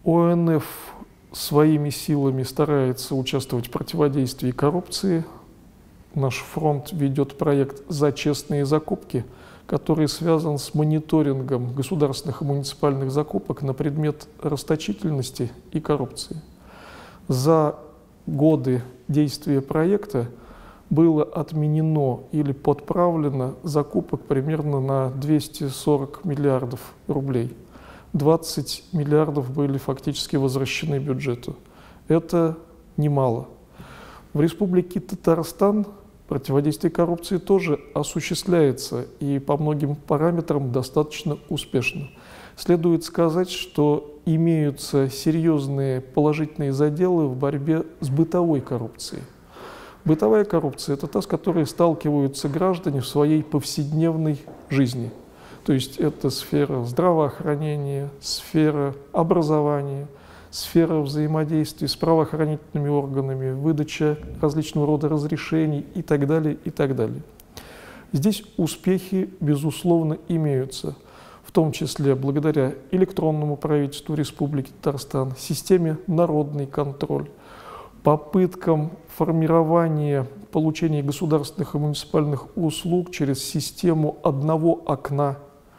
ОНФ своими силами старается участвовать в противодействии коррупции. Наш фронт ведет проект «За честные закупки», который связан с мониторингом государственных и муниципальных закупок на предмет расточительности и коррупции. За годы действия проекта было отменено или подправлено закупок примерно на 240 миллиардов рублей. 20 миллиардов были фактически возвращены бюджету. Это немало. В Республике Татарстан противодействие коррупции тоже осуществляется и по многим параметрам достаточно успешно. Следует сказать, что имеются серьезные положительные заделы в борьбе с бытовой коррупцией. Бытовая коррупция – это та, с которой сталкиваются граждане в своей повседневной жизни. То есть это сфера здравоохранения, сфера образования, сфера взаимодействия с правоохранительными органами, выдача различного рода разрешений и так далее, и так далее. Здесь успехи, безусловно, имеются, в том числе благодаря электронному правительству Республики Татарстан, системе «Народный контроль», попыткам формирования получения государственных и муниципальных услуг через систему одного окна.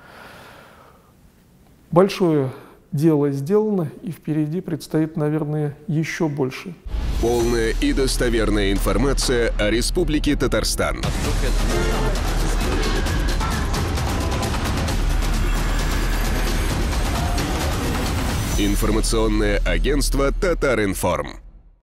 Большое дело сделано, и впереди предстоит, наверное, еще больше. Полная и достоверная информация о Республике Татарстан. Информационное агентство «Татаринформ».